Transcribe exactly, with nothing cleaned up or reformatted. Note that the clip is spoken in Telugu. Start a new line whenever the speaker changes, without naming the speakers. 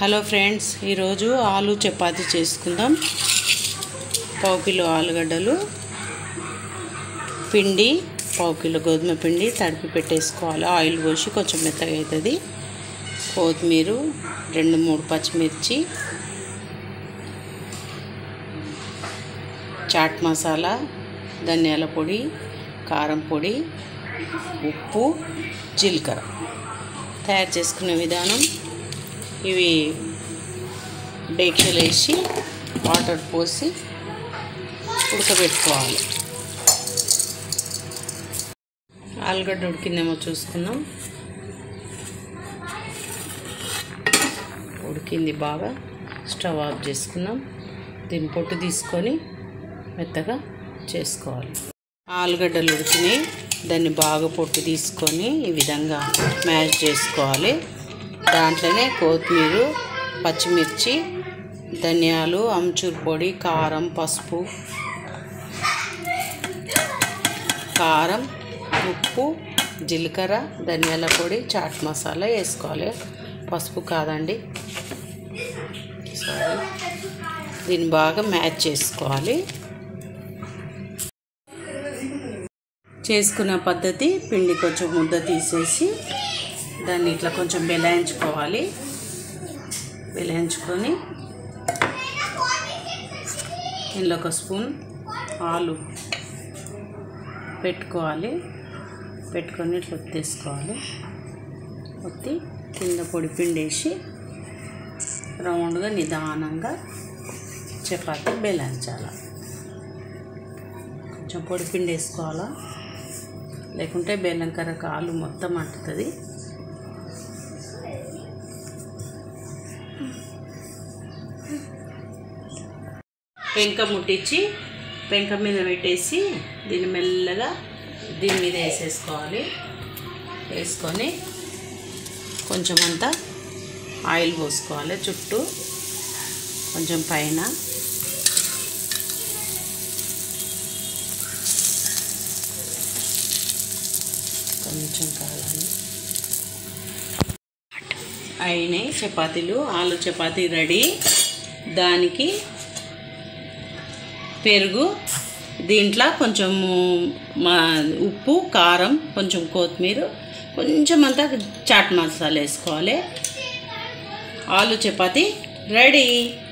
హలో ఫ్రెండ్స్, ఈరోజు ఆలు చపాతీ చేసుకుందాం. పావు కిలో ఆలుగడ్డలు, పిండి పావు కిలో గోధుమ పిండి తడిపి పెట్టేసుకోవాలి. ఆయిల్ పోసి కొంచెం మెత్తగా అవుతుంది. కొత్తిమీర, రెండు మూడు పచ్చిమిర్చి, చాట్ మసాలా, ధనియాల పొడి, కారం పొడి, ఉప్పు, జీలకర్ర. తయారు చేసుకునే విధానం: ఇవి డేక్షలు వేసి వాటర్ పోసి ఉడకబెట్టుకోవాలి. ఆలుగడ్డ ఉడికిందేమో చూసుకుందాం. ఉడికింది బాగా. స్టవ్ ఆఫ్ చేసుకుందాం. దీన్ని పొట్టు తీసుకొని మెత్తగా చేసుకోవాలి. ఆలుగడ్డలు ఉడికినాయి. దాన్ని బాగా పొట్టు తీసుకొని ఈ విధంగా మ్యాష్ చేసుకోవాలి. దాంట్లోనే కొత్తిమీర, పచ్చిమిర్చి, ధనియాలు, అమ్చూర్ పొడి, కారం, పసుపు, కారం, ఉప్పు, జీలకర్ర, ధనియాల పొడి, చాట్ మసాలా వేసుకోవాలి. పసుపు కాదండి, సారీ. దీన్ని బాగా మ్యాచ్ చేసుకోవాలి. చేసుకున్న పద్ధతి: పిండి కొంచెం ముద్ద తీసేసి దాన్ని ఇట్లా కొంచెం బెలాయించుకోవాలి. బెలాయించుకొని ఇందులో ఒక స్పూన్ ఆలు పెట్టుకోవాలి. పెట్టుకొని ఇట్లా ఒత్తేసుకోవాలి. ఒత్తి కింద పొడి పిండి వేసి రౌండ్గా నిదానంగా చపాతీ బెలాయించాలి. కొంచెం పొడి పిండి వేసుకోవాలా, లేకుంటే బెల్లం కర్ర ఆలు మొత్తం అంటుతుంది. పెంక ముట్టించి పెంక మీద పెట్టేసి దీన్ని మెల్లగా దీని మీద వేసేసుకోవాలి. వేసుకొని కొంచెం అంతా ఆయిల్ పోసుకోవాలి. చుట్టూ కొంచెం పైన కొంచెం కావాలి. అయినాయి చపాతీలు. ఆలు చపాతీ రెడీ. దానికి పెరుగు, దీంట్లో కొంచెము మా ఉప్పు, కారం, కొంచెం కొత్తిమీర, కొంచెం అంతా చాట్ మసాలా వేసుకోవాలి. ఆలు చపాతీ రెడీ.